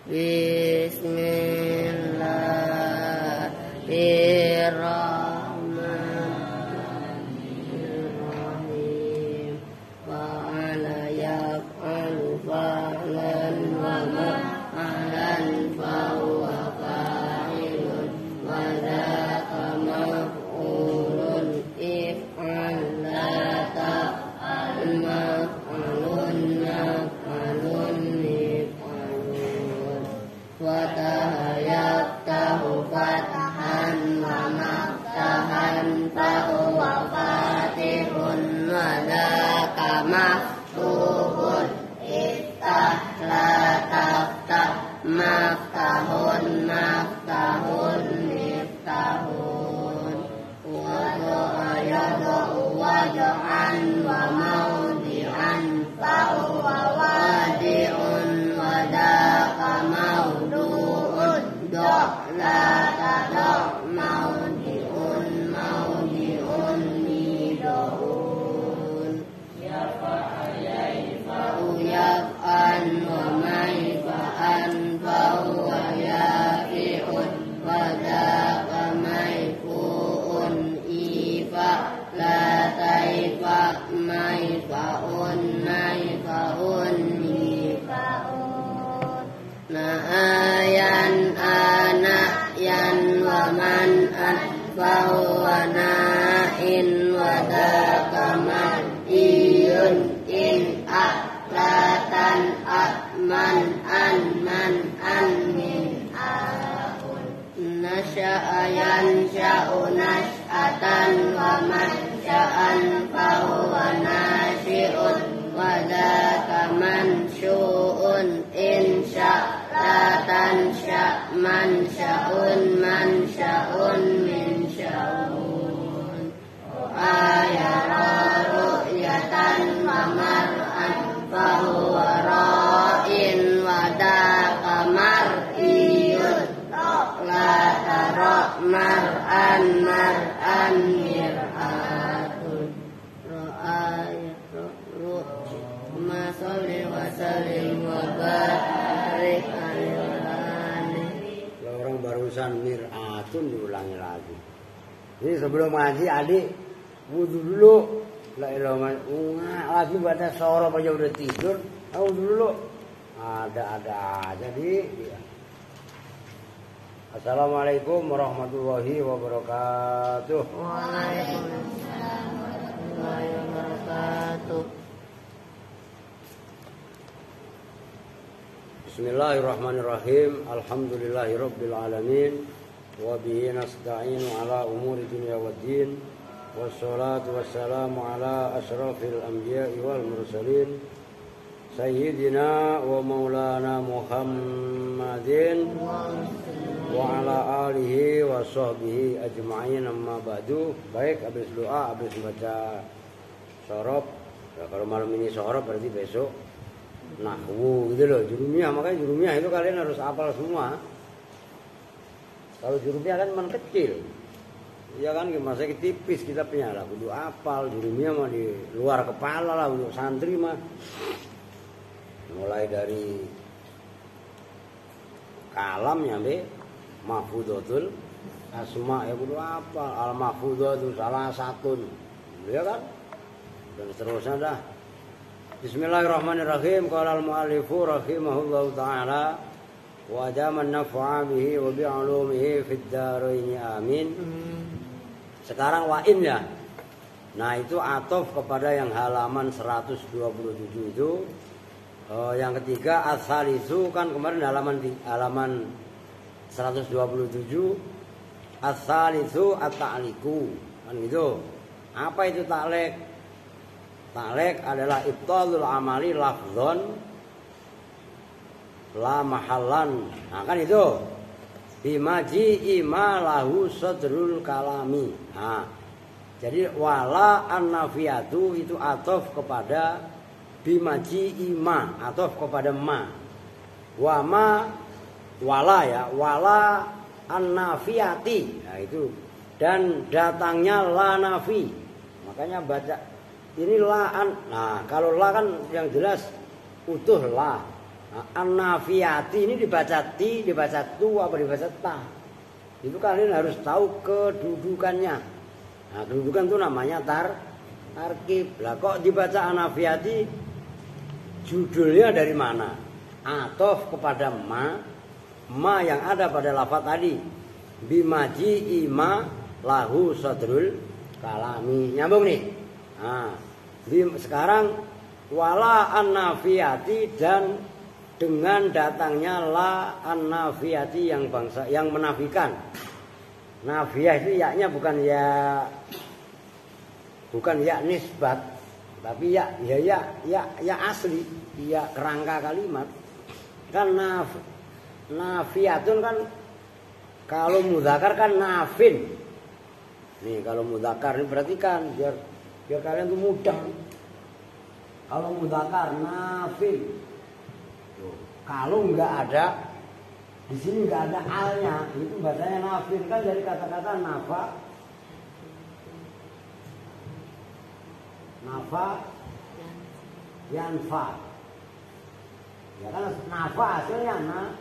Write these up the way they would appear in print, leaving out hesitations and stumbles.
Bismillahirrahmanirrahim. Fa'ala yaf'alu fa'lan wa ma'alan fahuwa fa'ilun wa dhaka maf'ulun if'al la ta'al maf'alun maf'alun if'alun fataha yaftahu fatahan wa maftahan fahuwa fatihun wa dhaka maftuhun iftah la taftah maftahun maftahun miftahun wadu'a yadu'u wadu'an wa mawdi'an fahuwa wadi'un wa dhaka mawdu'un do' la tadoh mawdi'un mawdi'un mido'un yaf'an wa maifa'an fahuwa yafi'un wa dhaka maifu'un ifa la taifa maifa'un maifa'un mifa'un na'ayan anayan wa man'an fahuwa na'in wa dhaka man'iyun in latan man an min akun nasya'a yansya'u nasy'atan wa mansya'an fahuwa nasyi'un wa dhaka mansyu'un insya'latan mansya'un mansya'un min sya'un ayara ru'yatan wa mar'an fahuwa ra'in wa dhaka mar'iyun la tara mar'an mar'an mir'atun ra'ayat ma salli wa sallim wa barik alaihi. Orang barusan mir'atun diulangi lagi. Jadi sebelum ngaji adik wudu dulu. La ilaha lagi baca sorob aja udah tidur. Wudu dulu. Ada aja di. Ya. Assalamualaikum warahmatullahi wabarakatuh. Waalaikumsalam warahmatullahi wabarakatuh. Bismillahirrahmanirrahim. Alhamdulillahirabbil alamin. Wa bihi nasta'inu ala umuri dunya waddin. Wassalatu wassalamu ala asyrafil anbiya'i wal mursalin Sayyidina wa maulana Muhammadin wa ala alihi wa sahbihi ajma'in amma ba'du. Baik, habis doa, habis baca sorob ya, kalau malam ini sorob berarti besok nahwu gitu loh, jurumiyah. Makanya jurumiyah itu kalian harus hafal semua. Kalau jurumiyah kan man kecil ya kan, masih tipis kita punya lah, kudu apal. Jurumiyah mah di luar kepala lah untuk santri mah. Mulai dari kalam nyampe mahfudzatul asma ya kudu apal. Al mahfudzatu salah satun ya kan, dan seterusnya dah. Bismillahirrahmanirrahim. Qala al muallifu rahimahullahu taala wa jaman naf'a bihi wa bi 'ulumihi fid dharain amin. Sekarang wa'in ya. Nah itu atof kepada yang halaman 127 itu. Yang ketiga as-salisu kan kemarin halaman 127. As-salisu at-ta'liku kan gitu. Apa itu ta'liq? Ta'liq adalah ibtalul amali lafdzon la mahallan. Nah kan itu. Bimaji ima lahu sadrul kalami. Nah, jadi wala an-nafiyatu itu atof kepada bimaji ima, atof kepada ma. Wa ma wala ya, wala an-nafiyati. Nah itu. Dan datangnya la nafi. Makanya baca ini la an. Nah, kalau la kan yang jelas utuh la. Nah, an-nafiyati ini dibaca ti, dibaca tu, apa dibaca ta. Itu kalian harus tahu kedudukannya. Nah, kedudukan itu namanya tarkib. Lah kok dibaca an-nafiyati, judulnya dari mana? Atof kepada ma yang ada pada lafaz tadi. Bimaji ima lahu sadrul kalami. Nyambung nih. Nah, sekarang wala an-nafiyati dan dengan datangnya la an-nafiyati yang bangsa yang menafikan. Nafiyah itu yaknya bukan ya nisbat, tapi ya asli, ya kerangka kalimat. Kan nafiyatun kan kalau mudzakkar kan nafin. Nih kalau mudzakkar ini perhatikan biar kalian tuh mudah. Kalau mudzakkar nafin. Kalau nggak ada di sini nggak ada alnya, itu bahasanya nafir kan dari kata-kata nafa yanfa. Ya kan nafa hasilnya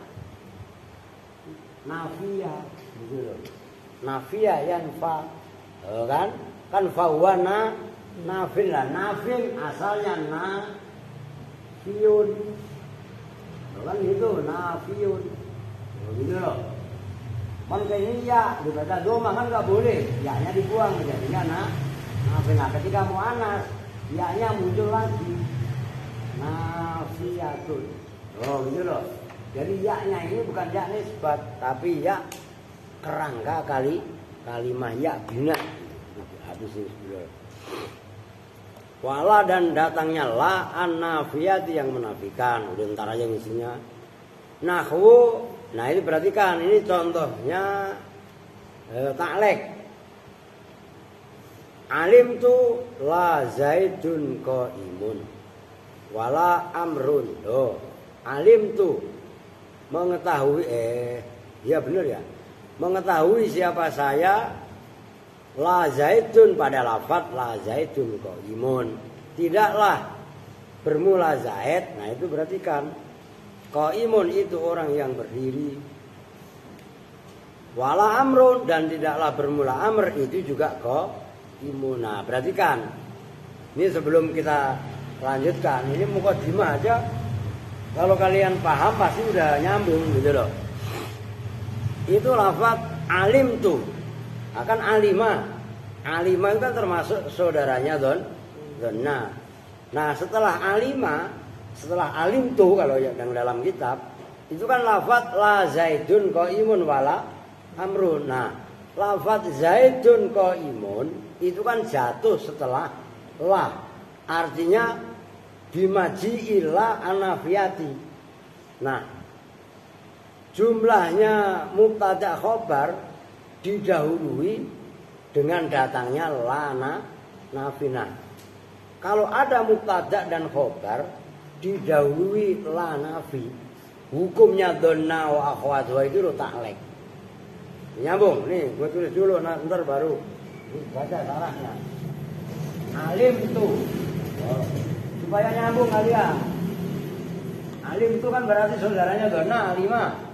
nafia, gitu loh. Nafia yanfa, kan fawana nafil lah, nafil asalnya nafiun. Kan gitu, nafiun. Gitu loh. Kan kayak ini ya, dibaca doma kan nggak boleh. Ya-nya dibuang, jadinya nafin. Nah, ketika mau anas, ya-nya muncul lagi. Nafiyatun. Oh gitu loh. Jadi ya-nya ini bukan ya nisbat, tapi ya kerangka kalimah ya bina. Habis itu. Wala dan datangnya la an-nafiyati yang menafikan. Udah ntar aja isinya. Nahwu. Nah ini perhatikan. Ini contohnya ta'lek. Alim tu la zaidun qaimun. Wala amrun. Oh, alim tu mengetahui. Ya benar ya. Mengetahui siapa saya. La zaitun pada lafaz la zaitun qaimun. Tidaklah bermula zaid. Nah itu berarti kan qaimun itu orang yang berdiri. Wala amrun dan tidaklah bermula amr itu juga qaimun. Nah perhatikan. Ini sebelum kita lanjutkan, ini mukadimah aja. Kalau kalian paham pasti udah nyambung gitu loh. Itu lafaz alim tuh. Akan alima itu kan termasuk saudaranya donna. Nah setelah alima, setelah alim tuh kalau yang dalam kitab itu kan lafaz la zaidun qaimun wala amrun. Nah lafaz zaidun qaimun itu kan jatuh setelah la, artinya bimaji illa anafiyati. Nah jumlahnya mubtada khobar didahului dengan datangnya lana nafina. Kalau ada mubtada dan khobar didahului la nafi, hukumnya donna wa akhwatuha itu ta'lek. Nyambung nih, gue tulis dulu ntar baru baca salahnya. Alim itu supaya nyambung kalian. Alim itu kan berarti saudaranya donna alimah.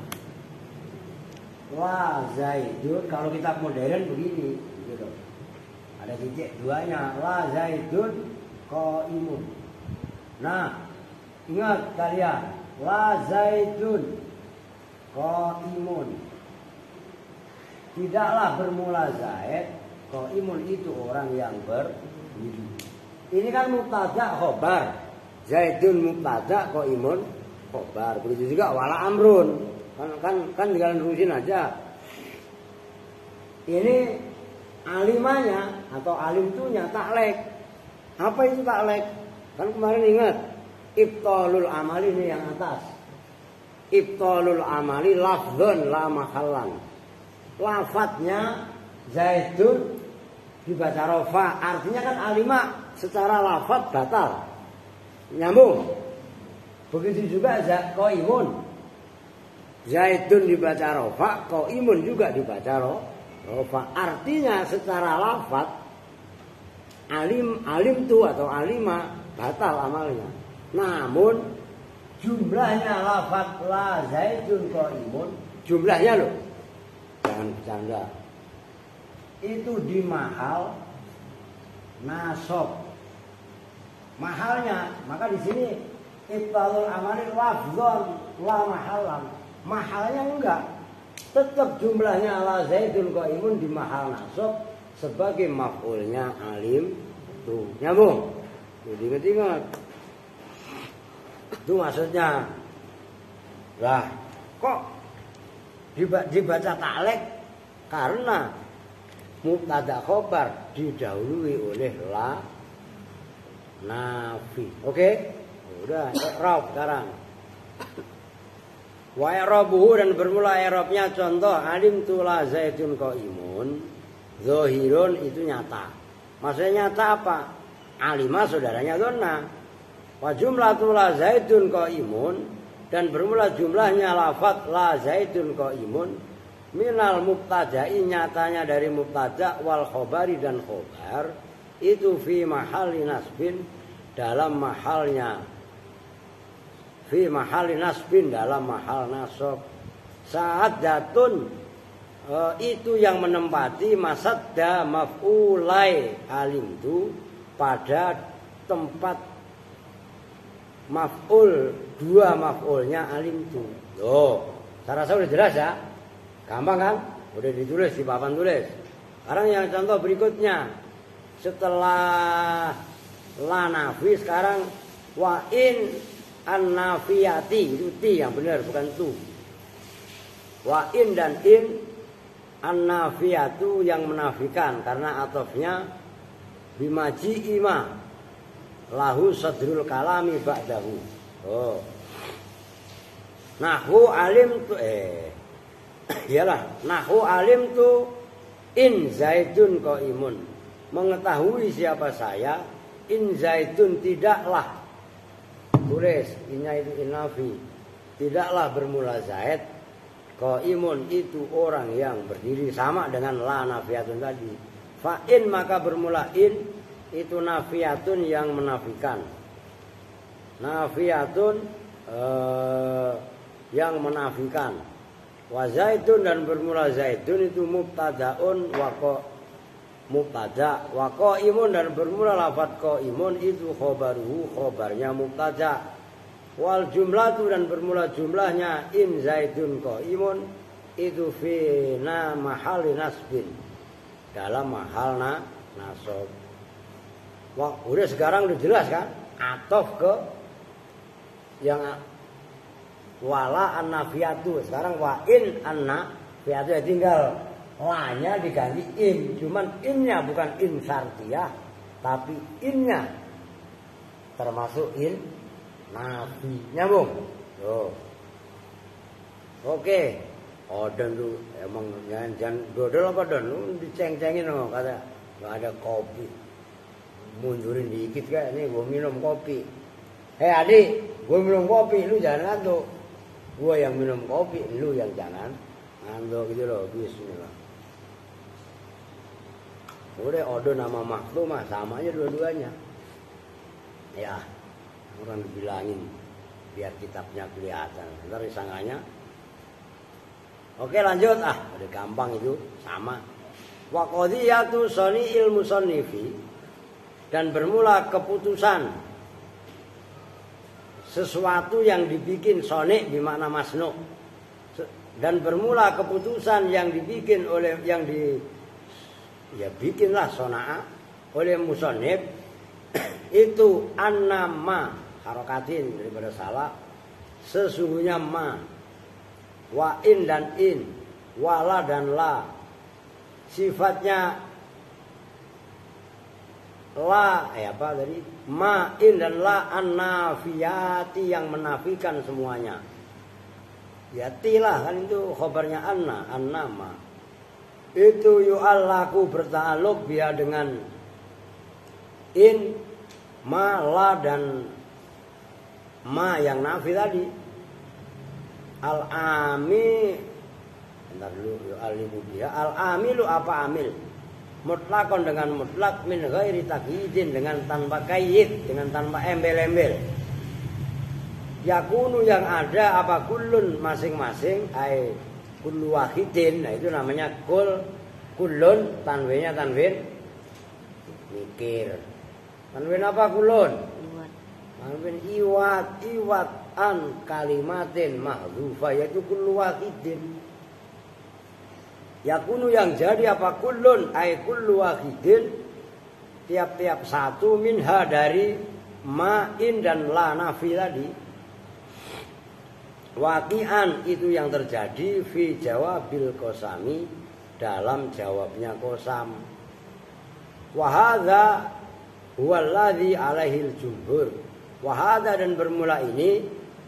La zaidun, kalau kitab modern begini gitu. Ada titik duanya, la zaidun qaimun. Nah ingat kalian, la zaidun qaimun. Tidaklah bermula zaid, qaimun itu orang yang berdiri. Ini kan mubtada khobar. Zaidun mubtada qaimun khobar. Begitu juga wala amrun. Kan tinggal terusin aja. Ini alimanya atau alim tunya ta'lek. Apa itu ta'lek? Kan kemarin ingat ibtalul amali ini yang atas. Ibtalul amali lafdzun la mahallan. Lafadznya zaidun dibaca rafa, artinya kan alimah secara lafadz batal. Nyambung. Begitu juga qaimun. Zaidun dibaca rofa, qaimun juga dibaca rofa. Artinya secara lafaz alim tu atau alima batal amalnya. Namun jumlahnya lafaz la zaidun qaimun, jumlahnya loh. Jangan bercanda. Itu di mahal nasab. Mahalnya, maka di sini ibtalul amali lafzon la mahalan. Mahalnya enggak. Tetap jumlahnya la zaidun qaimun di mahal nasab sebagai maf'ulnya alim tuh. Nyambung. Jadi ingat-ingat. Itu maksudnya. Lah, kok dibaca taklek karena mubtada khobar didahului oleh la nafi. Oke? Udah, i'rab sekarang. Wa i'rabuhu dan bermula i'rabnya contoh alim tu la zaidun qaimun. Zahirun itu nyata. Maksudnya nyata apa? Alimah saudaranya donna. Wa jumlatu la zaidun qaimun dan bermula jumlahnya lafaz la zaidun qaimun minal mubtada'i nyatanya dari mubtada wal khobari dan khobar itu fi mahalli nasbin dalam mahalnya fi mahalli nasbin dalam mahal nasab. Saat jatun itu yang menempati masadda maf'ulai alim itu pada tempat maf'ul dua maf'ulnya alim itu. Loh, saya rasa udah jelas ya. Gampang kan? Udah ditulis di papan tulis. Sekarang yang contoh berikutnya. Setelah la nafi sekarang wa in an-nafiyati. Itu ti yang benar bukan tu. Wa in dan in an-nafiyatu yang menafikan karena atofnya bimaji ima lahu sadrul kalami ba'dahu. Oh. Nahwu alim tu iyalah nahwu alim tu in zaidun qaimun. Mengetahui siapa saya in zaidun tidaklah tulis innya itu inafi tidaklah bermula zaid qaimun itu orang yang berdiri sama dengan la nafiyatun tadi. Fa in maka bermula in itu nafiyatun yang menafikan. Nafiyatun yang menafikan. Wa zaidun dan bermula zaidun itu mubtadaun wa mubtada wa qaimun dan bermula lafaz qaimun itu khobaruhu khobarnya mubtada. Wal jumlatu dan bermula jumlahnya in zaidun qaimun itu fi mahalli nasbin dalam mahal nasab. Wah, udah sekarang udah jelas kan? Atof ke yang wala an-nafiyatu. Sekarang wa in an-nafiyatu ya tinggal la-nya diganti in. Cuman in-nya bukan in syartiyah, tapi in-nya termasuk in nafi. Nyambung? Tuh. Oke. Oh, dan lu emang jangan dodol apa don? Lu diceng-cengin loh kata enggak ada kopi. Mundurin dikit kayak nih gue minum kopi. Hei adik, gue minum kopi, lu jangan ngantuk. Gue yang minum kopi, lu yang jangan ngantuk gitu loh. Bismillah. Udah odo nama makhluk mah sama aja dua-duanya. Ya, orang dibilangin biar kitabnya kelihatan. Ntar disangkanya. Oke lanjut udah gampang itu sama. Wa qadiyatu sani'il musannifi dan bermula keputusan sesuatu yang dibikin sonik bermakna masnu dan bermula keputusan yang dibikin oleh yang bikinlah sonaa oleh musannif itu annama harokatin daripada salah sesungguhnya ma wa in dan in wala dan la sifatnya la apa tadi ma in dan la an-nafiyati yang menafikan semuanya. Ya tilah kan itu khabarnya annama. Itu yu'allaku berta'alluq biha dengan in ma la dan ma yang nafi tadi. Al-ami bentar dulu yu'alliku biha al-amilu apa amil? Mutlakon dengan mutlak min ghairi takyidin dengan tanpa kayyid dengan tanpa embel-embel. yakunu yang ada apa kullun masing-masing ai kullu wahidin. Nah itu namanya kullun tanwinnya tanwin mikir. Tanwin apa kullun? Tanwin iwat an kalimatin mahdzufah yaitu kullu wahidin. Yakunu yang jadi apa kullun ai kullu wahidin tiap-tiap satu minha dari ma'in dan la nafi tadi. Waqi'an itu yang terjadi fi jawabil qasami dalam jawabnya qasam. Wa hadza huwa alladhi alaihil jumhur. Wa hadza dan bermula ini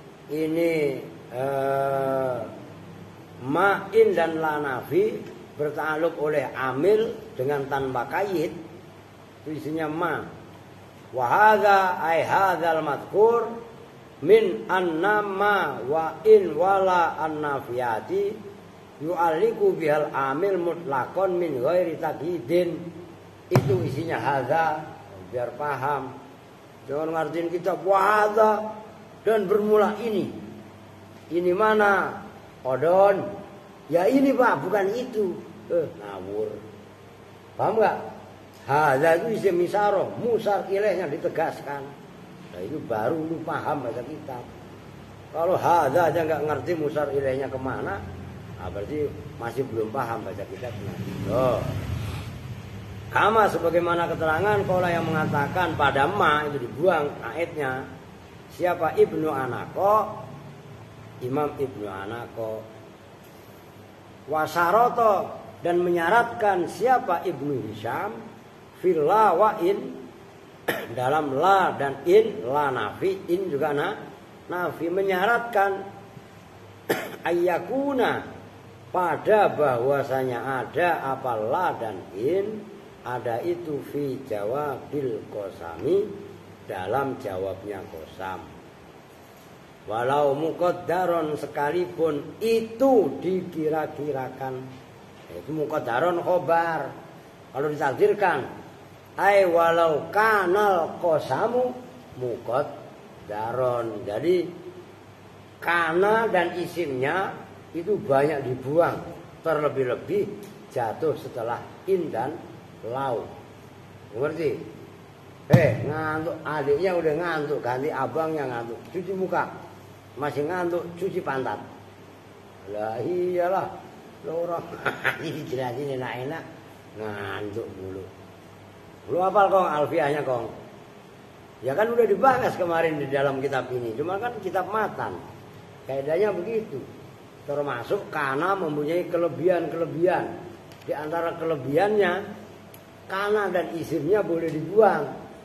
ma'in dan la nafi bertakluk oleh amil dengan tanpa kait. Itu isinya ma. Wa hadza ai hadzal madhkur min annama wa in wala annafiyati yu'alliqu bihal amil mutlaqon min ghairi taqyidin. Itu isinya hadza biar paham. Jangan ngertiin kitab hadza dan bermula ini. Ini mana? Odon. Ya ini Pak, bukan itu. Ngawur. Paham enggak? Hadza itu isim isyarah, musar ilaihnya ditegaskan. Nah itu baru lu paham baca kitab. Kalau hadza aja nggak ngerti musar ilaihnya kemana, nah berarti masih belum paham baca kitabnya. Loh. Kama sebagaimana keterangan kalau yang mengatakan pada ma itu dibuang ayatnya. Siapa Ibnu Anaqo? Imam Ibnu Anaqo. Wasaroto dan menyaratkan siapa Ibnu Hisham fil la wa in dalam la dan in la nafi in juga nafi menyaratkan ayyakuna pada bahwasanya ada apa la dan in ada itu fi jawabil qasami dalam jawabnya qasam. Walau muqaddaron sekalipun itu dikira-kirakan. Itu muqaddaron khobar. Kalau ditakdirkan ai walau kanal qasamu muqaddaron. Jadi kana dan isimnya itu banyak dibuang. Terlebih-lebih jatuh setelah in dan lau. Ngerti? Ngantuk adiknya udah ngantuk, ganti abangnya ngantuk. Cuci muka. Masih ngantuk, cuci pantat. Lah iyalah. Lo orang ini dijelasin enak-enak ngantuk dulu. Lu hafal kong alfiahnya kong? Ya kan udah dibahas kemarin di dalam kitab ini. Cuma kan kitab matan. Kaidahnya begitu. Termasuk karena mempunyai kelebihan-kelebihan. Di antara kelebihannya kana dan isimnya boleh dibuang.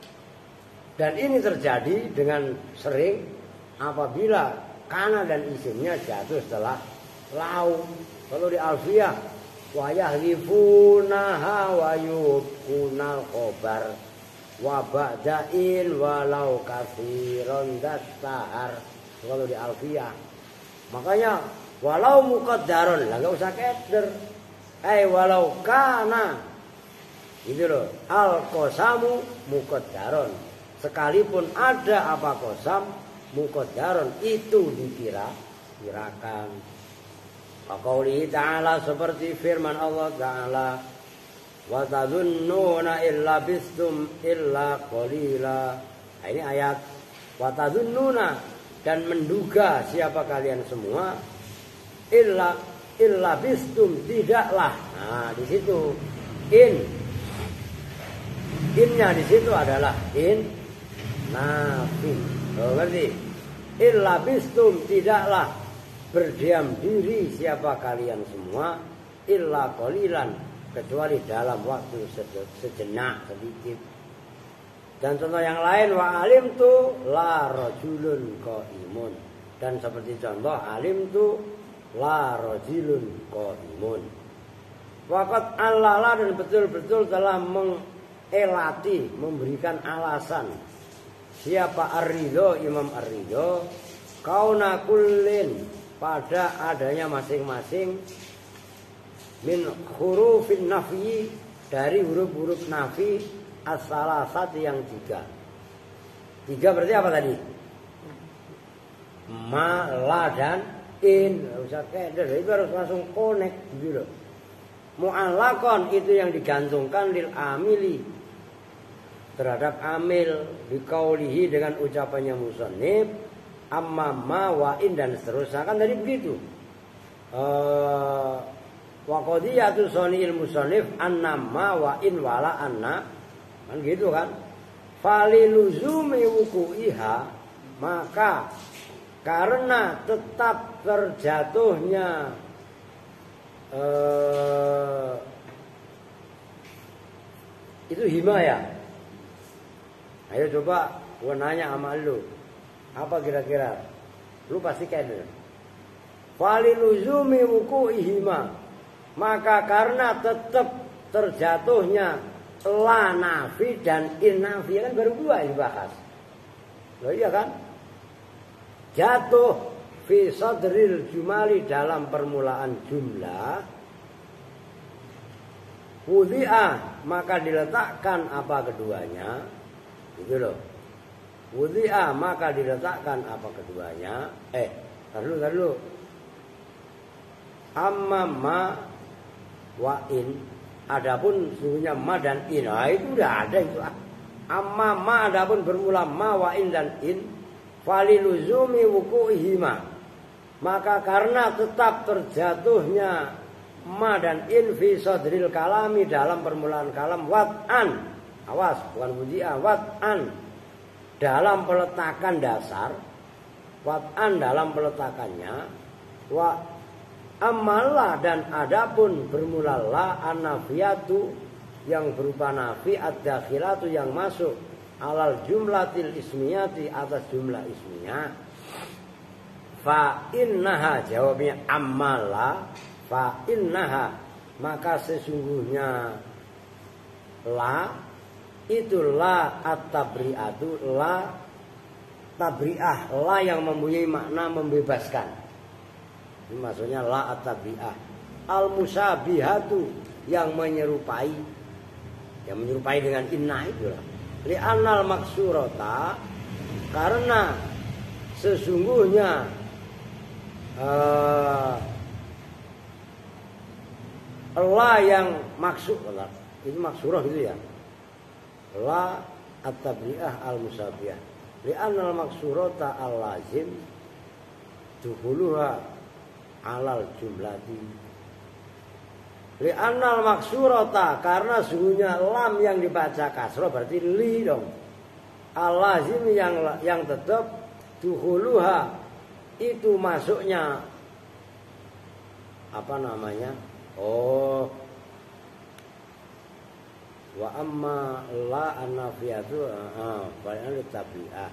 Dan ini terjadi dengan sering apabila kana dan isimnya jatuh setelah lau. Kalau di alfiah wa yahlifunaha wa yubkunal khobar wa ba'dain walau katsiran dastahar. Kalau di alfiah makanya walau muqaddaron lah enggak usah keder. Walau kana itu loh al qasamu muqaddaron. Sekalipun ada apa qasam muqaddaron itu dikira-kirakan. Qauli ta'ala seperti firman Allah Ta'ala wa tadhunnuna illa bistum illa qalila. Nah, ini ayat wa tadhunnuna dan menduga siapa kalian semua illa bistum tidaklah. Nah, di situ innya di situ adalah in nafi. Oh, ngerti? Illa bistum tidaklah berdiam diri siapa kalian semua illa qalilan kecuali dalam waktu sejenak sedikit. Dan contoh yang lain wa alim tu la rajulun qaimun. Dan seperti contoh alim tu la rajulun qaimun. Waqat allala dan betul-betul telah mengelati memberikan alasan siapa Ar-Ridho Imam Ar-Ridho kauna kullin pada adanya masing-masing min hurufin nafi dari huruf-huruf nafi as-salasat yang tiga berarti apa tadi? ma, la dan in. Enggak usah keder, itu harus langsung connect gitu loh. Mu'allaqon itu yang digantungkan lil amili terhadap amil biqaulihi dengan ucapannya musannif amma ma wa in dan seterusnya kan tadi begitu. Wa qadiyatu sani'il musannif anna ma wa in wala anna kan gitu kan. Faliluzumi wuku'iha maka karena tetap terjatuhnya itu himaya. Ayo coba gua nanya sama lu. Apa kira-kira? Lu pasti keder. Faliluzumi wuku'ihima maka karena tetap terjatuhnya la nafi dan in nafi kan baru dua yang dibahas. Loh iya kan? Jatuh fi sadril jumali dalam permulaan jumlah. Wudi'a maka diletakkan apa keduanya? Gitu loh. Wudi'a maka diletakkan apa keduanya? Tar dulu. Amma ma wa in. Adapun sungguhnya ma dan in. Nah, itu udah ada itu. Amma ma adapun bermula ma wa in dan in. Faliluzumi wuku'ihima maka karena tetap terjatuhnya ma dan in fi sadril kalami dalam permulaan kalam wat'an awas bukan wudi'a wat'an dalam peletakan dasar wat'an dalam peletakannya wa amalla dan adapun bermula la an-nafiyatu yang berupa nafi ad-dakhilatu yang masuk alal jumlatil ismiyati atas jumlah ismiyah fa innaha jawabnya amala fa innaha maka sesungguhnya la itu la at-tabri'atu la tabri'ah la yang mempunyai makna membebaskan ini maksudnya la at-tabri'ah al-musabihatu yang menyerupai dengan inna itu lah li'annal maksurata karena sesungguhnya la yang maksud itu maksurah gitu ya la at-tabri'ah al-musabiyah li'annal maksurata al-lazim dukhuluha alal jumlati li'annal maksurata karena sungguhnya lam yang dibaca kasrah berarti li dong. Al-lazim yang tetap dukhuluha itu masuknya apa namanya? Wa amma la an-nafiyatu bayan tabi'ah.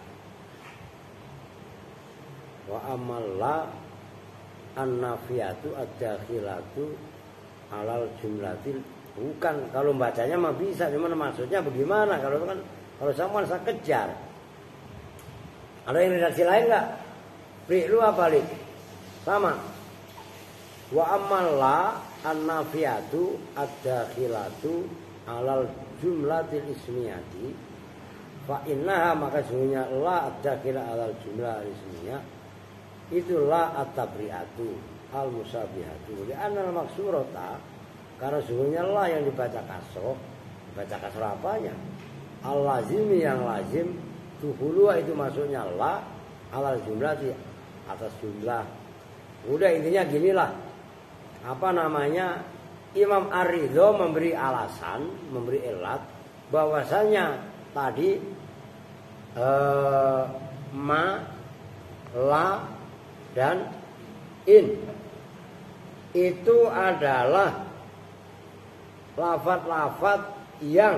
Wa amma la an-nafiyatu ad-dakhilatu alal jumlatil bukan kalau bacanya mah bisa cuman maksudnya bagaimana kalau sama saya kejar ada yang redaksi lain nggak? Lu apa li? Sama wa amalla an-nafiyatu ad-dakhilatu alal jumlatil ismiyati fa innaha maka sesungguhnya la ad-dakhilah alal jumlah ismiyah itulah at-tabri'atu al-musabihatu li anal maksurata karena sesungguhnya la yang dibaca kasroh apanya al-lazimi yang lazim tuhulua itu maksudnya la alal jumlah atas jumlah udah intinya ginilah apa namanya Imam Ar-Ridho memberi alasan memberi ilat bahwasanya tadi ma la dan in itu adalah lafaz-lafaz yang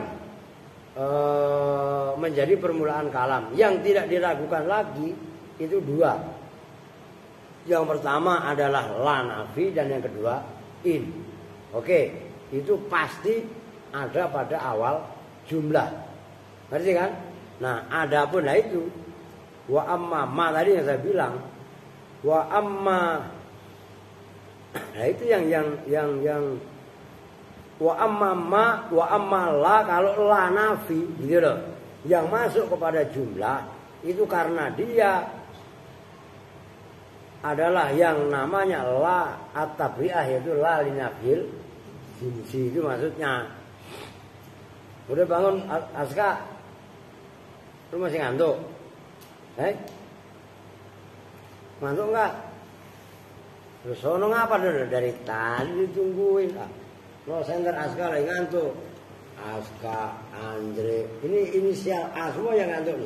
menjadi permulaan kalam yang tidak diragukan lagi itu dua. Yang pertama adalah la nafi dan yang kedua in. Oke, itu pasti ada pada awal jumlah. Ngerti kan? Nah, adapun itu wa amma ma tadi yang saya bilang wa amma nah itu yang wa amma la kalau la nafi gitu loh yang masuk kepada jumlah itu karena dia adalah yang namanya la at-tabi'ah, yaitu la linafil jinsi. Itu maksudnya. Udah bangun Aska, lu masih ngantuk? Ngantuk enggak? Terus sono ngapa dulu? Dari tadi ditungguin. Lo center Aska lagi ngantuk. Aska, Andre, ini inisial A semua yang ngantuk nih.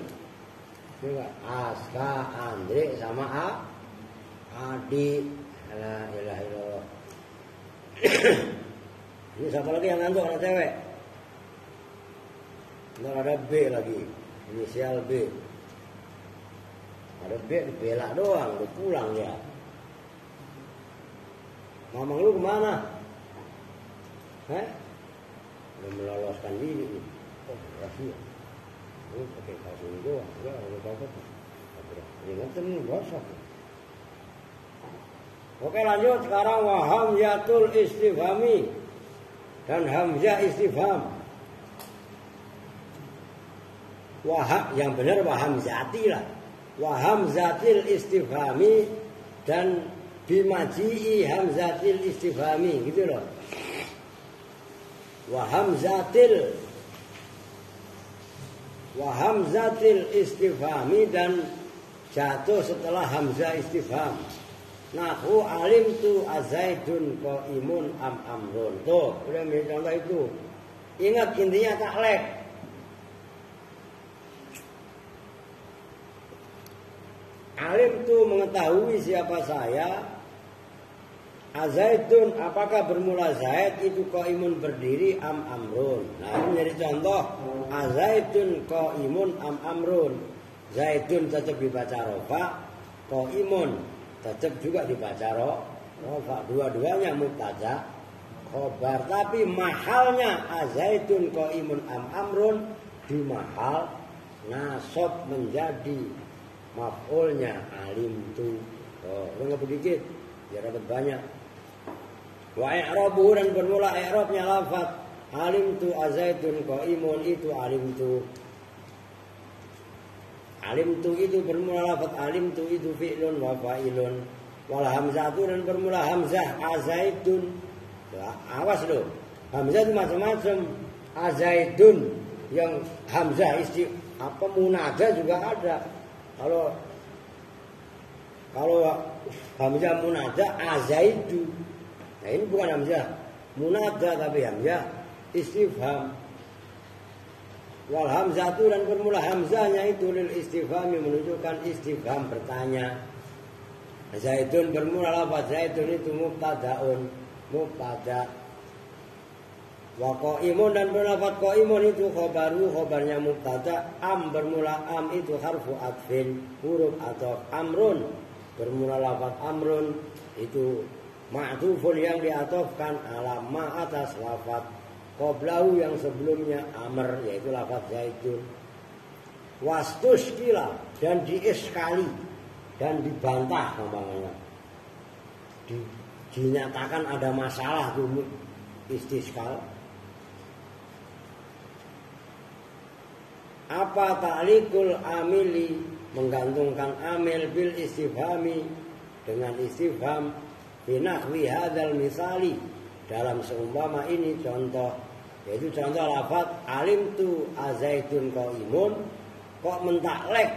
Aska, Andre, sama Adi. La ilaha illallah. Ini siapa lagi yang ngantuk? Anak cewek. Ntar ada B lagi, inisial B. Ada B dibela doang, udah pulang ya. Mamang lu kemana? Udah meloloskan diri nih. Oh, rahasia. Oke, kasih ini doang. Enggak, ada apa-apa. Ingatkan nih, basah. Oke, lanjut. Sekarang wa hamzatul istifhami dan hamzah istifham. Yang benar wa hamzati lah. Wa hamzatil istifhami dan bimaji'i hamzatil istifhami, gitu loh. Wa hamzatil istifhami dan jatuh setelah hamzah istifham. Nahu alimtu azaidun qaimun am amrun. Tuh, udah ambil contoh itu. Ingat intinya taklek. Alimtu mengetahui siapa saya. Azaidun apakah bermula Zaid itu qaimun berdiri am amrun. Nah, ini jadi contoh. Azaidun qaimun am amrun. Zaidun tetap dibaca rofa, qaimun tetap juga dibaca rofa. Dua-duanya mubtada khobar, tapi mahalnya azaidun qaimun am amrun di mahal nasab menjadi maf'ulnya alimtu. Oh, enggak sedikit, biar dapat banyak. Wa i'rabuhu dan bermula i'rabnya lafaz alimtu azaidun qaimun itu alimtu. Alimtu itu bermula lafaz alimtu itu fi'lun wa fa'ilun. Wal hamzatu dan bermula hamzah azaidun. Awas loh. Hamzah itu macam-macam. Azaidun yang hamzah munada juga ada. Kalau hamzah munada azaidu. Nah, ini bukan hamzah munada tapi hamzah istifham. Wal hamzatu dan bermula hamzahnya itu lil istifhami menunjukkan istifham bertanya. Zaidun bermula lafaz zaidun itu mubtadaun, mubtada. Wa qaimun dan berlafaz qaimun itu khobaru, khobarnya mubtada. Am bermula am itu harfu atfin, huruf ataf. Amrun bermula lafaz amrun itu ma'tufun yang diatofkan ala ma atas lafaz qablahu yang sebelumnya amr, yaitu lafaz zaidun. Wastuskila dan diiskali dan dibantah namanya. Dinyatakan ada masalah tuh istiskal. Apa ta'liqul amili menggantungkan amil bil istifhami dengan istifham binahwi hadzal misali dalam seumpama ini contoh, yaitu contoh lafaz alimtu azaidun qaimun kok mentaklek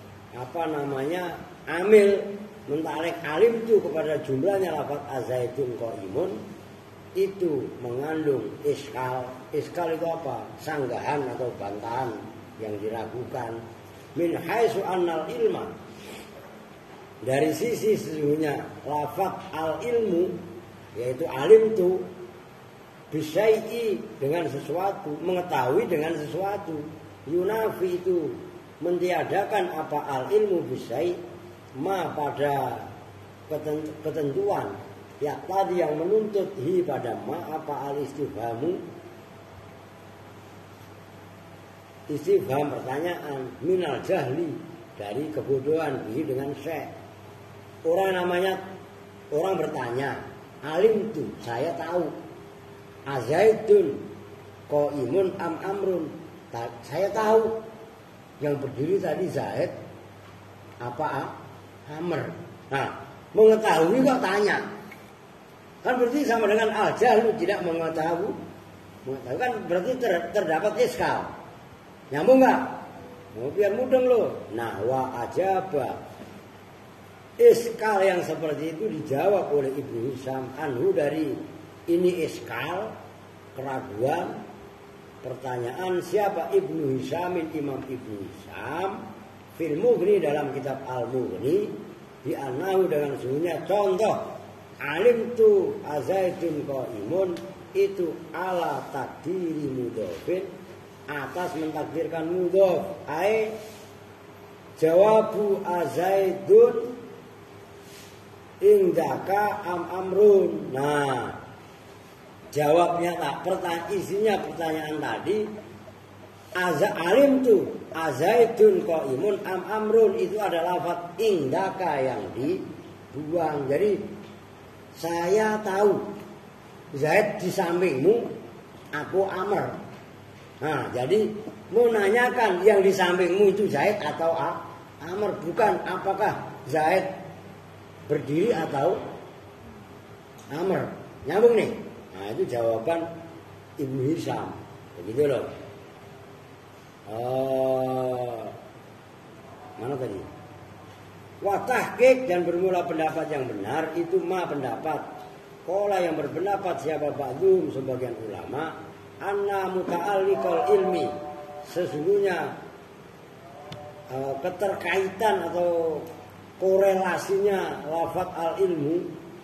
amil mentaklek alimtu kepada jumlahnya lafaz azaidun qaimun itu mengandung iskal. Iskal itu apa? Sanggahan atau bantahan yang diragukan. Min haitsu annal ilma, dari sisi sesungguhnya lafaz al ilmu yaitu alimtu bisyai'i dengan sesuatu, mengetahui dengan sesuatu. Yunafi itu mentiadakan apa al ilmu bisyai' ma pada ketentuan ya tadi yang menuntut hi pada ma apa al istifhamu, istifham pertanyaan, minal jahli dari kebodohan bihi dengan syekh. Orang bertanya, alim tu saya tahu, azaidun qaimun am amrun, saya tahu yang berdiri tadi Zaid apa amr. Nah, Mengetahui kok tanya. Kan berarti sama dengan al-jahlu, tidak mengetahui. Mengetahui kan berarti terdapat iskal. Nyambung nggak? Mau biar mudeng loh. Nah, wa ajaba. Iskal yang seperti itu dijawab oleh Ibnu Hisham anhu dari ini iskal, keraguan, pertanyaan siapa Ibnu Hishamin, Imam Ibnu Hisham fil Mughni dalam kitab Al-Mughni di anahu dengan sungguhnya contoh alim tu azaitun qaimun itu ala takdiri mudhofin atas mentakdirkan mudhof ai jawabu azaidun indaka amrun. Nah, jawabnya isinya pertanyaan tadi alim tu azaidun qaimun amrun itu adalah lafaz indaka yang dibuang. Jadi saya tahu Zaid di sampingmu, aku Amr. Nah, jadi mau nanyakan yang di sampingmu itu Zaid atau Amr, bukan apakah Zaid berdiri atau Amr. Nyambung nih. Nah, itu jawaban Ibnu Hisham. Begitu loh. Mana tadi? Wa tahqiq dan bermula pendapat yang benar itu pendapat. Qala yang berpendapat siapa ba'dhum sebagian ulama anna muta'alliqal ilmi sesungguhnya keterkaitan atau korelasinya lafaz al-ilmu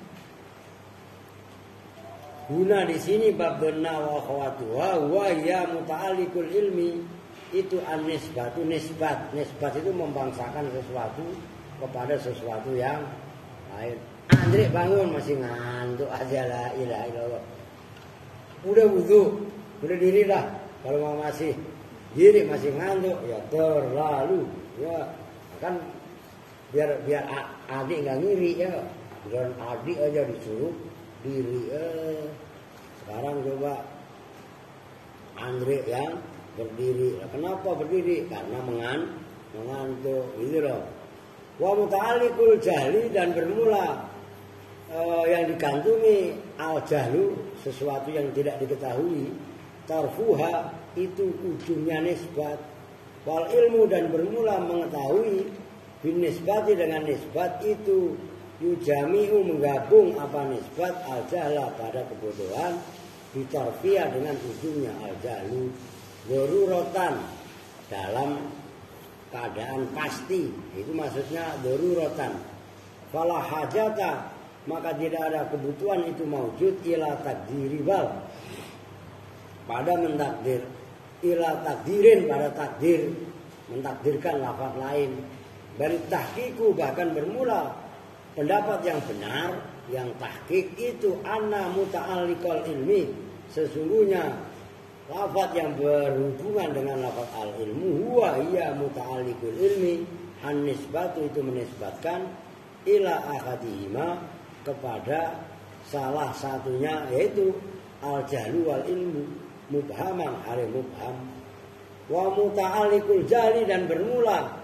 guna di sini babna wa khawatuha wa ya muta'alliqul ilmi itu an-nisbatu nisbat itu membangsakan sesuatu kepada sesuatu yang lain. Andre bangun masih ngantuk aja, la ilaha illallah. Udah wudu, udah diri lah. Kalau mau masih diri masih ngantuk ya terlalu ya kan biar adik nggak ngiri ya. Dan adik aja disuruh diri. Sekarang coba Andre yang berdiri. Kenapa berdiri? Karena mengantuk gitu loh. Wa muta'alliqul jahli dan bermula yang digantungi al-jahlu sesuatu yang tidak diketahui tarfuha itu ujungnya nisbat wal ilmu dan bermula mengetahui bin nisbati dengan nisbat itu yujami'u menggabung apa nisbat al-jahla pada kebodohan ditarfiyah dengan ujungnya al-jahlu daruratan dalam keadaan pasti itu maksudnya daruratan fala hajata maka tidak ada kebutuhan itu maujud ila takdiri bal pada mentakdir ila takdirin pada takdir mentakdirkan lafaz lain dari tahqiqu bahkan bermula pendapat yang benar yang tahqiq itu anna muta'alliqal ilmi sesungguhnya lafaz yang berhubungan dengan lafaz al ilmu huwa iya muta'alliqul ilmi an nisbatu itu menisbatkan ila ahadihima kepada salah satunya yaitu al-jahlu wal ilmu mubhaman hari mubham wa muta'alliqul jahli dan bermula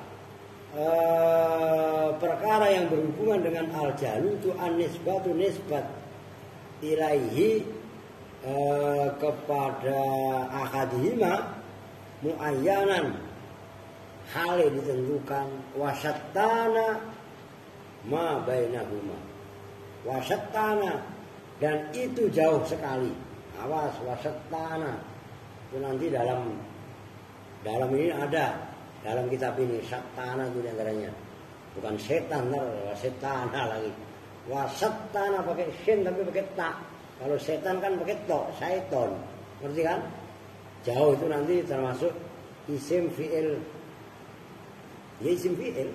perkara yang berhubungan dengan al-jahlu itu an-nisbatu nisbat ilaihi kepada ahadihima muayyanan hal ditentukan wasyattana ma bainahuma wasyattana dan itu jauh sekali. Awas wasyattana. Itu nanti dalam ini ada dalam kitab ini syattana itu diantaranya. Bukan setan, wasyattana lagi. Wasyattana pakai shin tapi pakai ta. Kalau setan kan pakai to, syaiton. Ngerti kan? Jauh itu nanti termasuk isim fi'il. Ya isim fi'il.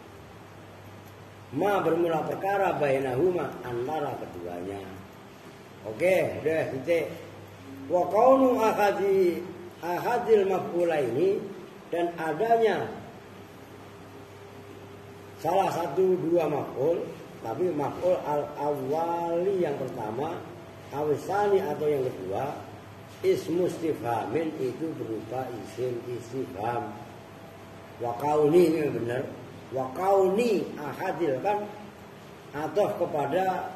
Ma bermula perkara bainahuma antara keduanya. Oke, udah titik. Wa kaunu ahadil maf'ulaini dan adanya salah satu dua maf'ul, tapi maf'ul al-awwali yang pertama, awisani atau yang kedua, ismu istifhamin itu berupa isim istifham. Wa kauni ini benar. Wa kauni ahadil kan atau kepada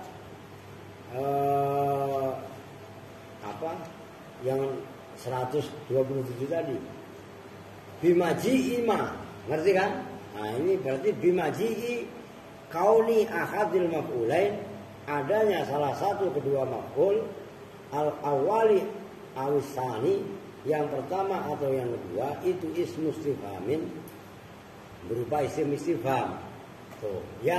yang 127 tadi. Bimaji'i ma, ngerti kan? Nah ini berarti bimaji'i kauni ahadil maf'ulain, adanya salah satu kedua maf'ul, al-awwali awisani, yang pertama atau yang kedua itu ismu istifhamin, berupa isim istifham. Tuh,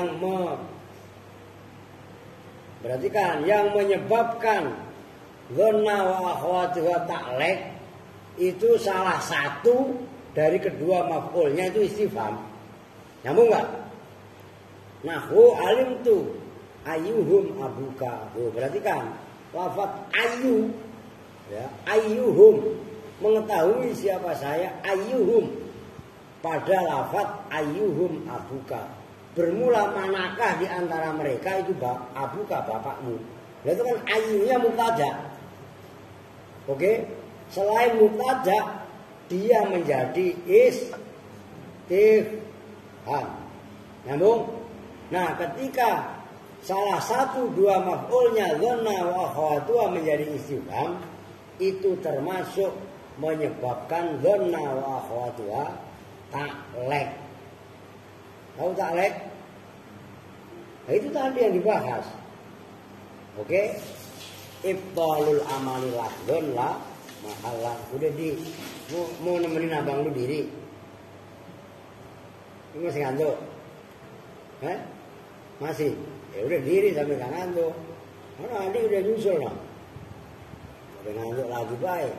berarti kan yang menyebabkan dhanna wa akhwatuha ta'lek itu salah satu dari kedua maf'ulnya itu istifham. Nyambung enggak? Nahu alimtu ayyuhum abuka. Tuh, berarti kan lafaz ayyu, ya, ayyuhum, mengetahui siapa saya, ayyuhum, pada lafaz ayyuhum abuka. Bermula manakah di antara mereka itu abuka, bapakmu. Nah, itu kan ayyunya mubtada. Oke? Selain mubtada, dia menjadi istifham. Nyambung? Nah, ketika salah satu dua maf'ulnya dhanna wa akhwatuha menjadi istifham, itu termasuk menyebabkan dhanna wa akhwatuha ta'lek. Tahu ta'lek? Nah, itu tadi yang dibahas. Oke? Ibtalul amali lahdun la mahalah. Udah mau nemenin abang lu diri. Ini masih ngantuk? Masih? Ya udah diri sampai gak ngantuk. Karena adik udah nyusul lah. Udah ngantuk lagi baik.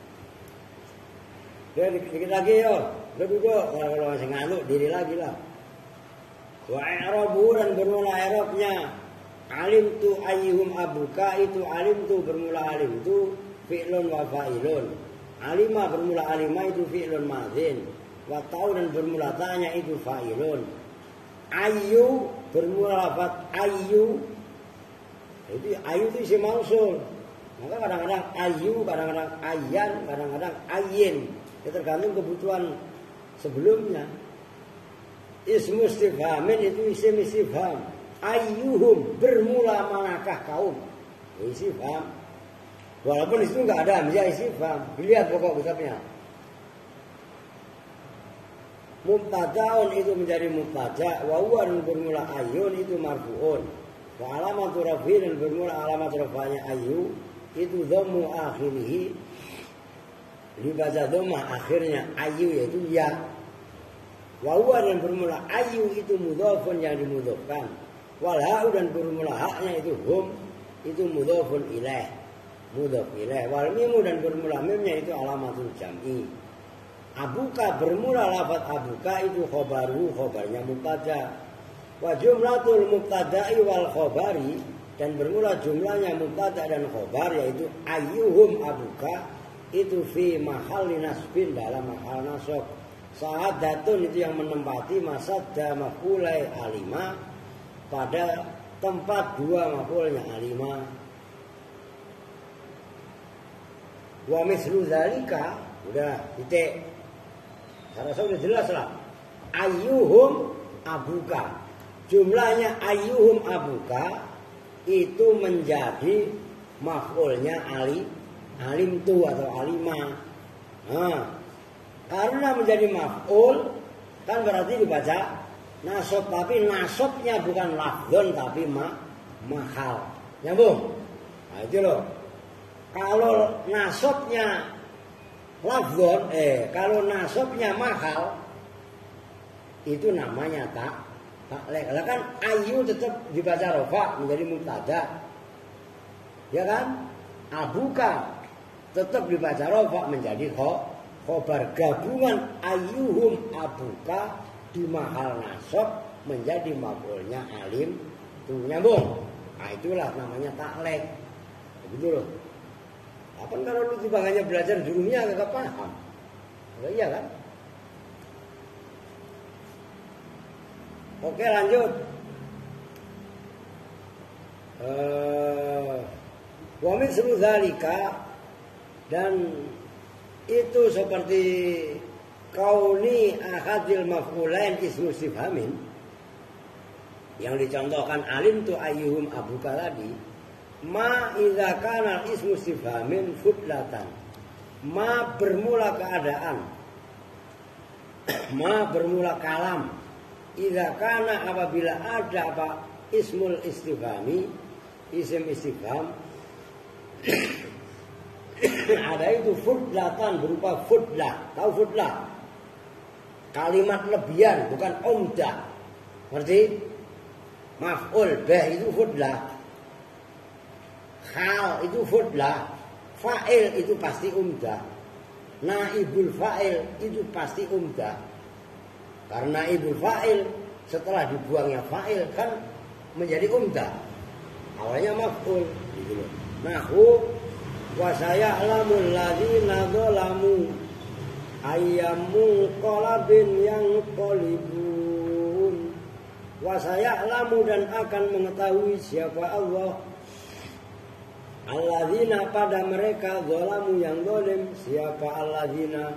Udah dikit lagi yo. Udah duduk. Kalau masih ngantuk diri lagi lah. Wa i'rabu, dan bermula i'rabnya. Alimtu ayyuhum abuka, itu alimtu bermula alimtu fi'lun wa fa'ilun. Alima bermula alima itu fi'lun madzin. Wa ta'u, dan bermula ta'nya itu fa'ilun. Ayyu bermula lafaz ayyu. Itu ayyu itu isim mausul. Maka kadang-kadang ayyu, kadang-kadang ayyan, kadang-kadang ayyin. Ya tergantung kebutuhan sebelumnya. Ismu istifhamin itu isim istifham. Ayyuhum, bermula manakah kaum. Istifham. Walaupun itu enggak ada hamzah istifham. Dilihat pokok kitabnya. Mubtada'un itu menjadi mubtada', wa huwa bermula ayyun itu marfu'un. Wa alamatu raf'in, dan bermula alamat rafa'nya ayyu itu dhammu akhirih. Dibaca dhammah akhirnya ayyu yaitu ya. Wa huwa, dan bermula ayyu itu mudhafun yang dimudhafkan. Wal ha'u, dan bermula haknya itu hum itu mudhafun ilaih. Mudhaf ilaih. Wal mimu, dan bermula mimnya itu alamatul jam'i. Abuka bermula lafaz abuka itu khobaru, khobarnya mubtada. Wa jumlatul mubtada'i wal khobari, dan bermula jumlahnya mubtada dan khobar yaitu ayyuhum abuka itu fi mahalli nasbin, dalam mahal nasab. Sahadatun itu yang menempati masadda maf'ulai alima, pada tempat dua maf'ulnya alima. Wa mislu zalika, udah titik. Saya rasa udah jelas lah. Ayyuhum abuka, jumlahnya ayyuhum abuka itu menjadi maf'ulnya alimtu atau alima. Nah, karena menjadi maf'ul kan berarti dibaca nasab, tapi nasabnya bukan lafdzon tapi mahal. Nyambung? Nah itu loh. Kalau nasabnya lafdzon, kalau nasabnya mahal, itu namanya ta'lek. Lah kan ayu tetap dibaca rafa menjadi mubtada. Ya kan? Abuka tetap dibaca rafa menjadi khobar. Gabungan ayyuhum abuka di mahal nasab menjadi maf'ulnya alim. Tuh nyambung. Nah itulah namanya ta'lek. Begitu loh. Apa kalau lu tiba hanya belajar jurumnya agak paham? Oh, iya kan? Oke lanjut. Wa min dzalika, dan itu seperti kauni ahadil maf'ulain ismu istifhamin. yang dicontohkan alim tu ayyuhum abuka tadi, ma idza kana ismu istifhamin fudlatan, ma bermula keadaan, ma bermula kalam, idza kana apabila ada apa ismul istifhami, isim istifham ada itu fudlatan berupa fudlah, tahu fudlah? Kalimat lebihan bukan umdah. Ngerti? Maf'ul bih itu fudlah. Hal itu fudlah. Fa'il itu pasti umdah. Naibul fa'il itu pasti umdah. Karena naibul fa'il setelah dibuangnya fa'il kan menjadi umdah. Awalnya maf'ul gitu loh. Nahu wa saya'lamul ladzina dzalamu ayyamu qalabin yang qalibun. Wa saya'lamu dan akan mengetahui siapa Allah alladzina pada mereka zalamu yang zalim, siapa alladzina.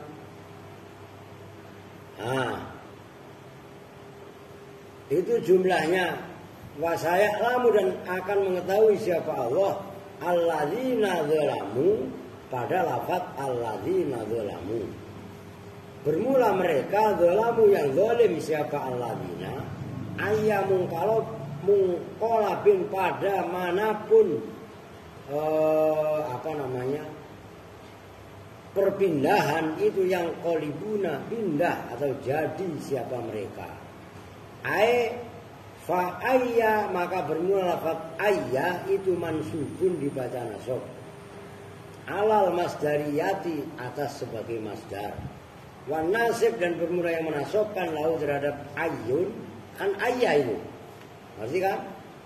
Itu jumlahnya. Wa saya'lamu dan akan mengetahui siapa Allah alladzina zalamu pada lafaz alladzina zalamu. Bermula mereka zalamu yang zalim, siapa alladzina ayyamun kalau mungkolabin pada manapun perpindahan itu yang kolibuna pindah atau jadi siapa mereka. Fa ayya maka bermula lafaz ayya itu mansubun dibaca nasab alal masdariyati atas sebagai masdar. Wan nasib dan bermula yang menasabkan lahu terhadap ayyun kan ayya itu. Ngerti kan?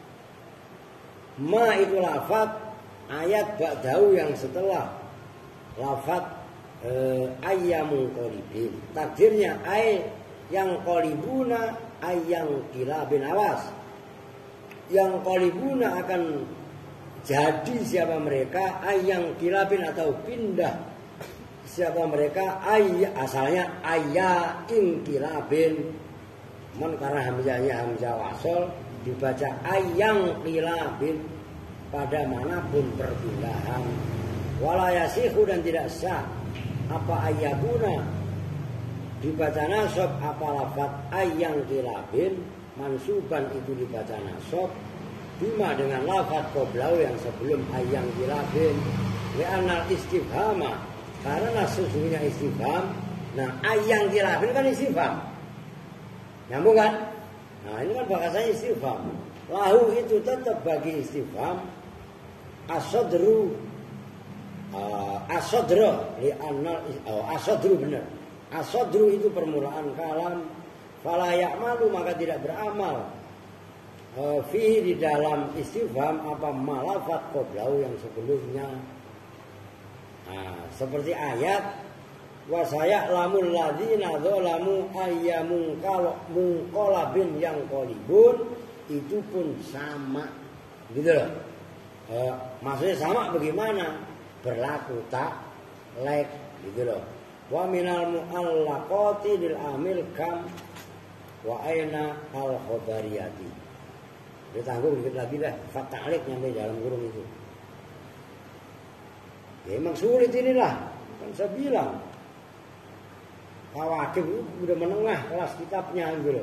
Ma itu lafaz ayat ba'dahu yang setelah lafaz ayyamun qalibin. Takdirnya ay yang qalibuna ayang kilabin, awas. Yang qalibuna akan jadi siapa mereka ayang kilabin atau pindah siapa mereka asalnya ayya ingkilabin. Man karena hamzahnya hamzah wasol dibaca ayang kilabin pada manapun perpindahan. Wala yasihu dan tidak sah apa ayyakuna dibaca nasab apa lafaz ayang kilabin mansuban itu dibaca nasab bima dengan lafaz qoblau yang sebelum ayang kilabin li'anal istifhama karena sesungguhnya istifham. Nah ayang kilabin kan istifham, nyambung kan? Nah ini kan bahasanya istifham. Lahu itu tetap bagi istifham asadru asadru li'anal asadru benar. Asadru itu permulaan kalam. Fala ya'malu maka tidak beramal fihi di dalam istifham apa malafat qoblau yang sebelumnya. Nah, seperti ayat wa saya'lamul ladzina dzalamu ayyamun munqalabin yang qalibun itu pun sama gitu loh. Maksudnya sama bagaimana? Berlaku tak lek gitu loh. Wa minal mu'allaqati lil amil kam wa aina al khabariyati. Ditanggung dikit lagi dah fata'alik nyampe dalam kurung itu. Ya emang sulit inilah. Kan saya bilang Kawakib itu udah menengah kelas kitabnya gitu loh.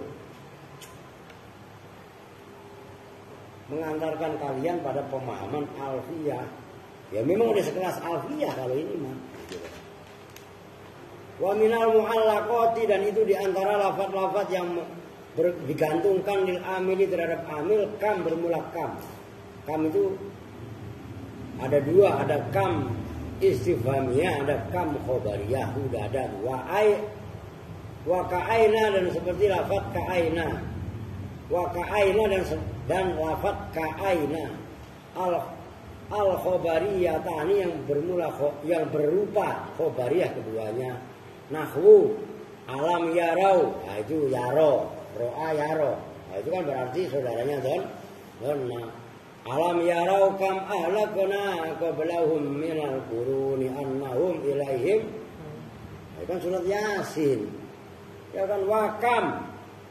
Mengantarkan kalian pada pemahaman alfiyah. Ya memang udah sekelas alfiyah kalau ini mah gitu. Wa minal mu'allaqati dan itu diantara lafaz-lafaz yang digantungkan lil amili terhadap amil kam bermula kam. Kam itu ada dua, ada kam istifhamiyah, ada kam khobariyah, udah ada dua. Wa ka'aina dan seperti lafaz ka'aina. Wa ka'aina dan lafaz ka'aina. Al khobariyah tani yang bermula yang berupa khobariyah keduanya. Nahwu alam yarau, nah itu yaro, ro'a yaro, nah itu kan berarti saudaranya donna. Alam yarau kam ahlakna qablahum minal quruni annahum ilaihim, nah itu kan surat Yasin. Ya kan wakam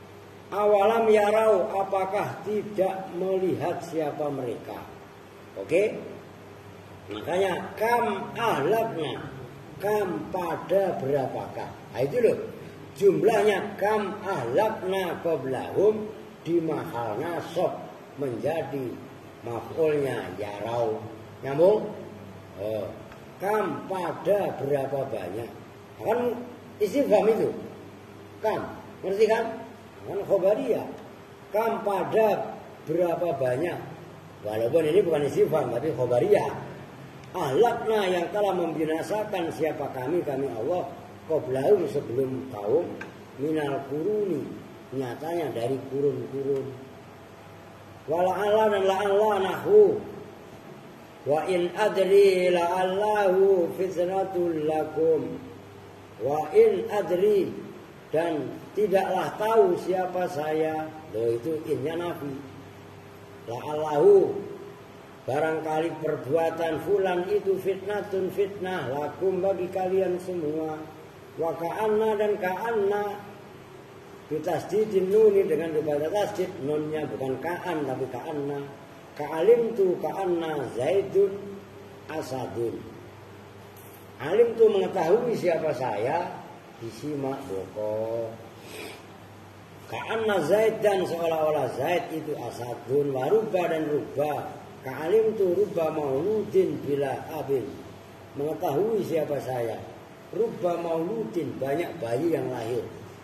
Awalam yarau, apakah tidak melihat siapa mereka? Oke? Makanya kam ahlakna, kam pada berapakah? Nah itu loh. Jumlahnya kam ahlakna qablahum dimahalna sob menjadi maf'ulnya yarau. Nyambung? Kam pada berapa banyak? Kan istifham itu. Kam, ngerti kan? Kan khobariyah. Kam pada berapa banyak? Walaupun ini bukan istifham tapi khobariyah. Ahlakna yang telah membinasakan siapa kami Allah qablahum sebelum kaum minal kuruni, nyatanya dari kurun-kurun. Wala'alla dan la'alla nahu wa in adri la'allahu fitnatul lakum wa in adri, dan tidaklah tahu siapa saya. Loh itu innya nafi. La'allahu, barangkali perbuatan fulan itu fitnatun fitnah lakum bagi kalian semua. Wa ka'anna dan ka'anna bitasdidin nuni dengan dibaca tasdid, nunnya bukan ka'an tapi ka'anna. Ka'alimtu ka'anna zaidun asadun. Alim tu mengetahui siapa saya, disimak boko. Ka'anna Zaid, dan seolah-olah Zaid itu asadun, waruba dan ruba. Ka'alim tu ruba mauludin bila abin, mengetahui siapa saya. Ruba mauludin, banyak bayi yang lahir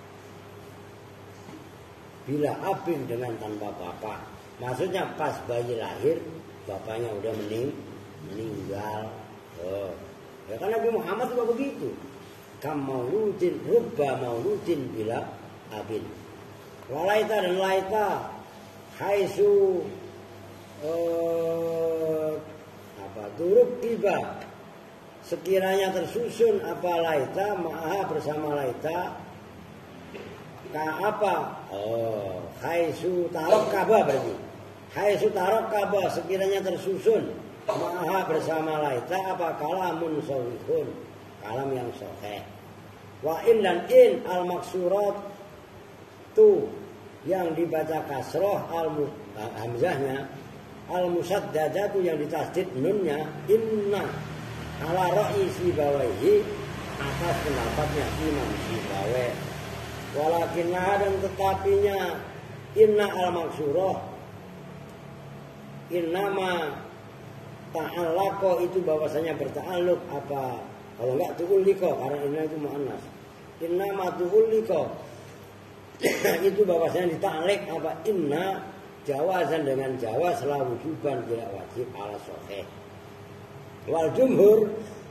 bila abin dengan tanpa bapak. Maksudnya pas bayi lahir bapaknya udah meninggal. Ya kan Nabi Muhammad juga begitu. Kam mauludin, rubba mauludin bila abin. Walaita dan laita haisu turuk tiba, sekiranya tersusun apa laita ma'aha bersama laita ka apa? Haisu tarokkaba berarti. Haisu tarokkaba, sekiranya tersusun ma'aha bersama laita apa? Kalamun sawihun, kalam yang sahih. Wa in dan in al maksurat tu yang dibaca kasroh hamzahnya, al musaddadatu yang ditasdid nunnya, inna ala ra'i Sibawaihi, atas pendapatnya Imam Sibawai. Walakinna, dan tetapinya inna al maksuroh, innama ta'allaqo itu bahwasanya berta'alluq apa? Kalau enggak tu'ulliko, karena inna itu mu'annas. Innama tu'ulliko itu bahwasanya dita'alliq apa? Inna jawazan dengan jawaz la wujuban, tidak wajib ala sahih. Wal jumhur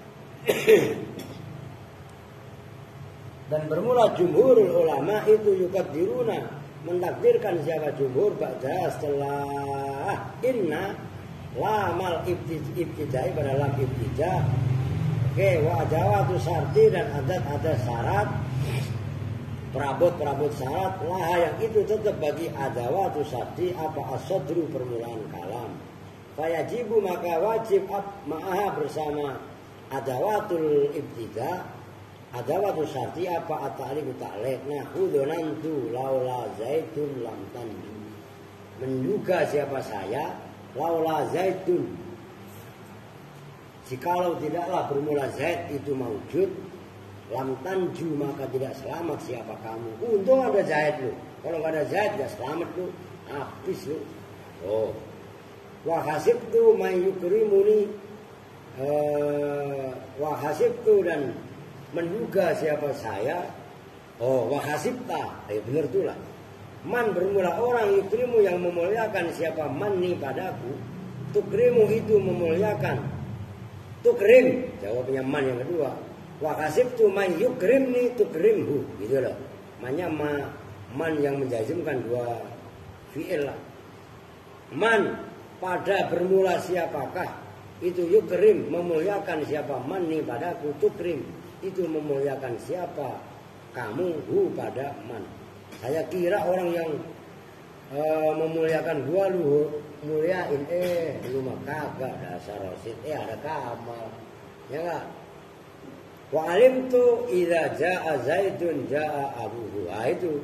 dan bermula jumhurul ulama itu yukaddiruna, mentakdirkan siapa jumhur ba'da setelah inna lamal ibtidai pada lam ibtida. Oke, wa jawatu syarti dan adat syarat, perabot syarat, laha yang itu tetap bagi adawatu syarti apa as-sadru permulaan kalam. Fayajibu maka wajib ma'aha bersama adawatul ibtida, adawatu syarti apa at-ta'liq ta'liq. Nah, hudonantu laula zaitun lam tanju, menduga siapa saya laula zaitun, jikalau tidaklah bermula Zaid itu maujud, lam tanju maka tidak selamat siapa kamu. Untung ada Zaid lu, kalau nggak ada Zaid gak selamat lu, habis lu. Oh, wa hasibtu may yukrimuni, wa hasibtu dan menduga siapa saya. Oh, wa hasibta, benar itulah. Man bermula orang yukrimu yang memuliakan siapa man ni padaku. Tukrimu itu memuliakan. Tukrim, jawabnya man yang kedua. Wa kasibtu man yukrimni tukrimhu, gitu loh. Mannya man yang menjazimkan dua fi'il lah. Man pada bermula siapakah, itu yukrim memuliakan siapa man ni padaku. Tukrim itu memuliakan siapa kamu hu pada man. Saya kira orang yang memuliakan gua lu muliain, lu mah kagak, dasar rosid, ada kamal, ya enggak? Wa alimtu idza jaa Zaidun jaa abuhu. Itu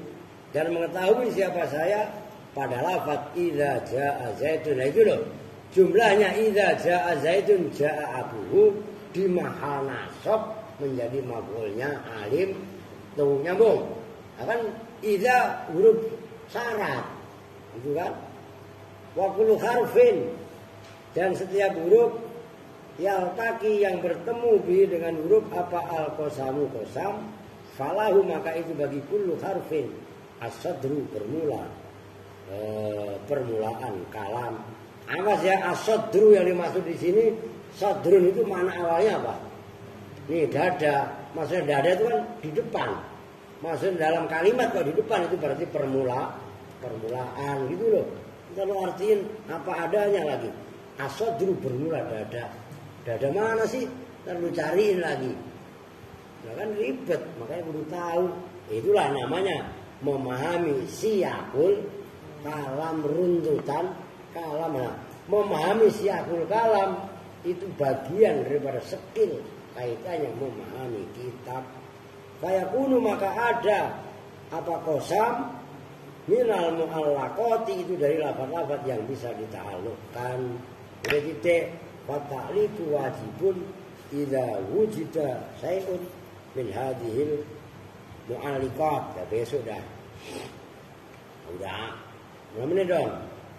dan mengetahui siapa saya pada lafaz idza jaa zaidun. Nah itu loh. Jumlahnya idza jaa zaidun jaa abuhu di mahal nasab menjadi maf'ulnya alim tuh nyambung. Akan idza huruf syarat. Itu kan? Wa kullu harfin dan setiap huruf yaltaqi yang bertemu bi dengan huruf apa al-qasamu qasam falahu maka itu bagi kullu harfin as-sadru bermula permulaan kalam. Awas ya as-sadru yang dimaksud di sini sadrun itu mana awalnya apa? Nih dada, maksudnya dada itu kan di depan. Maksudnya dalam kalimat kalau di depan itu berarti permulaan gitu loh. Kalau artiin apa adanya lagi. As-sadru bermula dada. Dada mana sih? Ntar lu cariin lagi. Nah kan ribet, makanya perlu tahu. Itulah namanya memahami siyakul kalam runtutan kalam. Nah, memahami siyakul kalam itu bagian daripada skill kaitannya memahami kitab. Fayakunu maka ada apa qasam minal mu'allaqati itu dari lafaz-lafaz yang bisa dita'alluqkan. Jadi fata'liqu wajibun idza wujida syai'un min hadhil mu'alliqat. Ya besok dah. Udah. Berapa menit dong?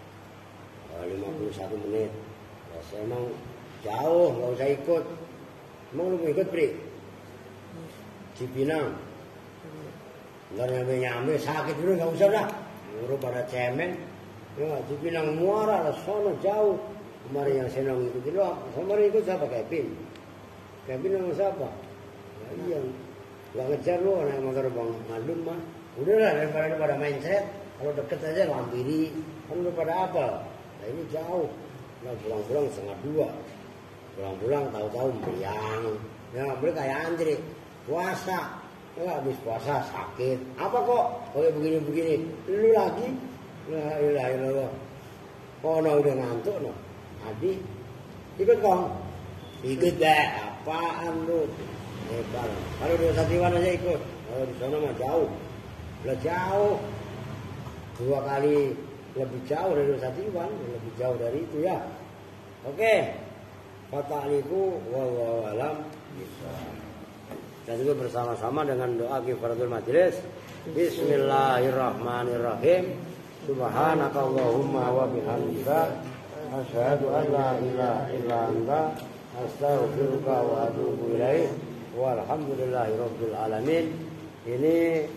51 menit. Ya, saya emang jauh, nggak usah ikut. Emang lu mau ikut, Pri? Cipinang. Nggak nyampe sakit dulu, nggak usah dah. Ngurus pada cemen. Ya, Cipinang Muara, sono jauh. Kemarin yang senang ikutin doang. Kemarin ikut siapa? Kevin. Kevin sama siapa? Ya, iya. Gak ngejar lu naik motor Bang Madun mah. Udahlah daripada main set. Kalau deket aja lampiri. Kan udah pada apa? Nah ini jauh. Nah pulang-pulang 1:30. Pulang-pulang tahu-tahu meriang. Ya boleh kayak Andre. Puasa. Ya habis puasa sakit. Apa kok? Oh ya begini-begini. Lu lagi? La ilaha illallah. Oh no udah ngantuk no. Adi ikut kong. Ikut deh. Apaan lu? Hebat. Kalau di Satiwan aja ikut. Kalau di sana mah jauh. Udah jauh. 2 kali lebih jauh dari Satiwan, lebih jauh dari itu ya. Oke. Fata'liku wallahu alam bisa. Dan juga bersama-sama dengan doa kifaratul majelis. Bismillahirrahmanirrahim. Subhanakallahumma wa bihamdika asyhadu an la ilaha illa anta astaghfiruka wa atubu ilaik. Walhamdulillahirabbil alamin. Ini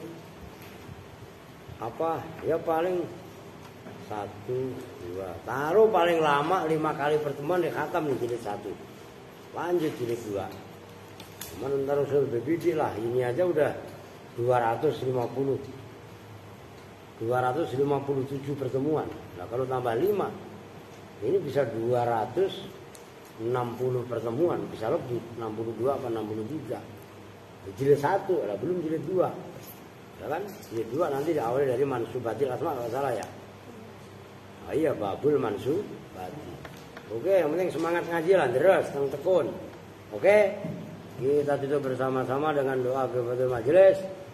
apa? Ya paling 1, 2. Taruh paling lama 5 kali pertemuan di khatam nih jilid 1. Lanjut jilid 2. Cuman ntar usul bebidik lah. Ini aja udah 257 pertemuan. Nah kalau tambah 5 ini bisa 260 pertemuan. Bisa lebih 62 apa 63. Jilid 1 lah belum jilid 2. Ya kan? Jilid 2 nanti diawali dari mansubatil asma kalau salah ya. Oh iya babul mansubati. Oke, yang penting semangat ngaji lah terus tekun. Oke. Kita tutup bersama-sama dengan doa kifaratul majelis.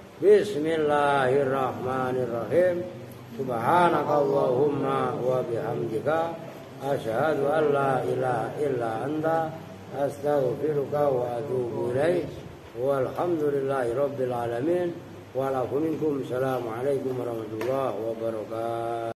Bismillahirrahmanirrahim. Subhanakallahumma wa bihamdika asyhadu an la ilaha illa anta astaghfiruka wa atubu ilaik. Walhamdulillahirabbil alamin. Wa lakum minkum. Assalamualaikum warahmatullahi wabarakatuh.